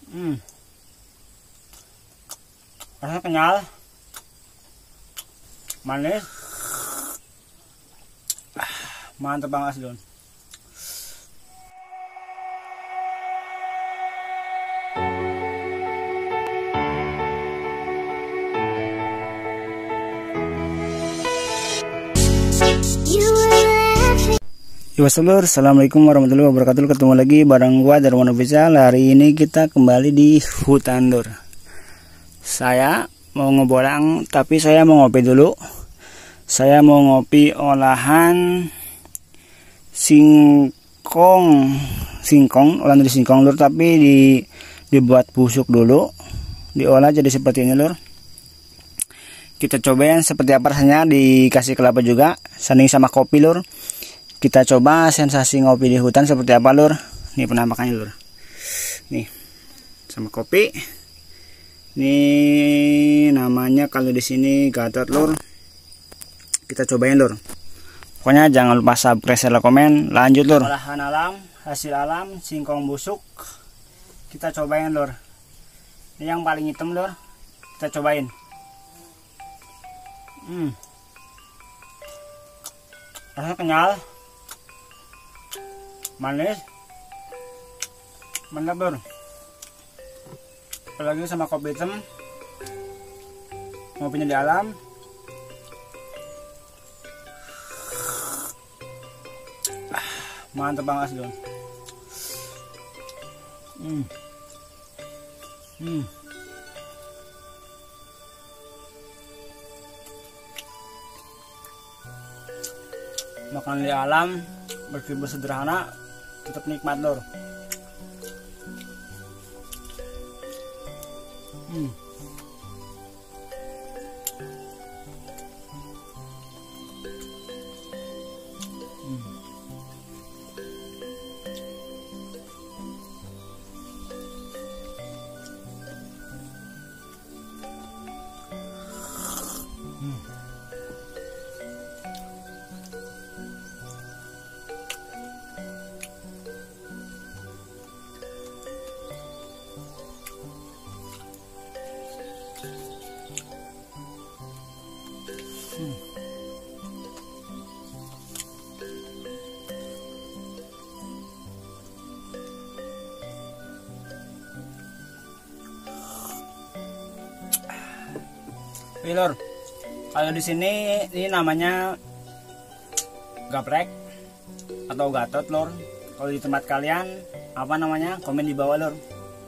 Rasanya kenyal, manis, mantap banget sih Don. Assalamualaikum warahmatullahi wabarakatuh. Ketemu lagi bareng gua Darman Official. Hari ini kita kembali di hutan Lur. Saya mau ngebolang, tapi saya mau ngopi dulu. Saya mau ngopi olahan singkong, olahan dari singkong Lur, tapi dibuat busuk dulu, diolah jadi seperti ini Lur. Kita cobain seperti apa rasanya, dikasih kelapa juga, sanding sama kopi Lur. Kita coba sensasi ngopi di hutan seperti apa Lur. Ini penampakannya Lur. Nih, sama kopi. Ini namanya kalau di sini Gatot Lur. Kita cobain Lur. Pokoknya jangan lupa subscribe, share, komen. Lanjut Lur. Olahan alam, hasil alam, singkong busuk. Kita cobain Lur. Ini yang paling hitam Lur. Kita cobain. Rasanya kenyal, manis, mantap Lur. Apalagi sama kopi hitam, ngopinya di alam. Mantap banget sih Lur. Makan di alam, berfiber sederhana, tetap nikmat Lur. Oke Lur, kalau di sini ini namanya gaplek atau gatot Lur. Kalau di tempat kalian apa namanya? Komen di bawah Lur.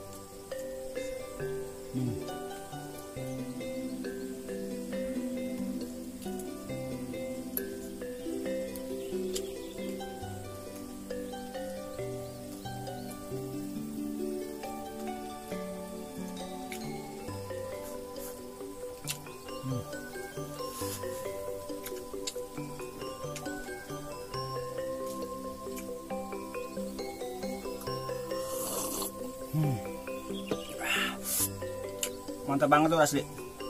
Mantap banget tuh asli.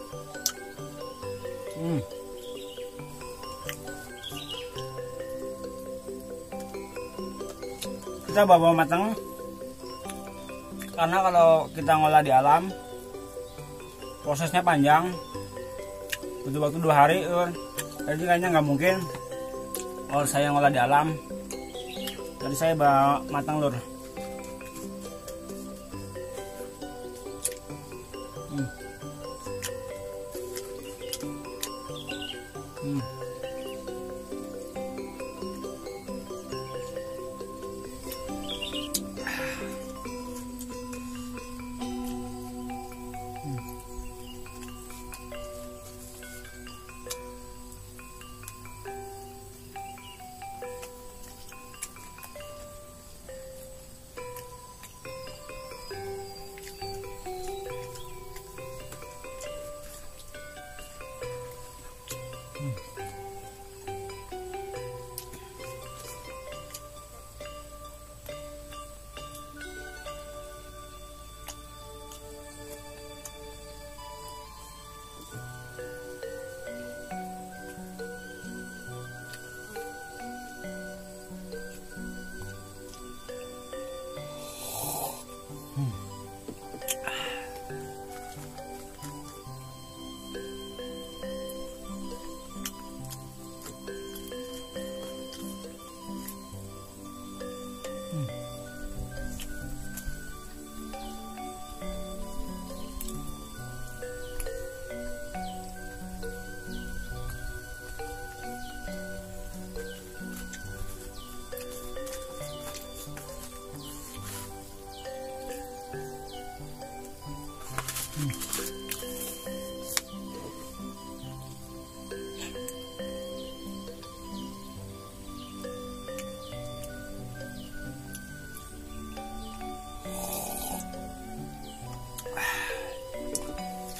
Kita bawa matang, karena kalau kita ngolah di alam prosesnya panjang, butuh waktu 2 hari Lur. Jadi kayaknya nggak mungkin kalau saya ngolah di alam. Jadi saya bawa matang Lur.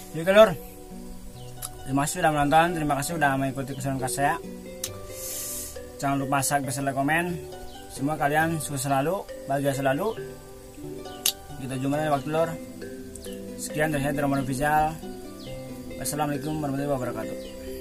Oke lur, terima kasih sudah menonton, terima kasih sudah mengikuti keseruan saya. Jangan lupa subscribe dan komen. Semua kalian sukses selalu, bahagia selalu. Kita jumpa di waktu lur. Sekian dari saya Drama Official. Wassalamualaikum warahmatullahi wabarakatuh.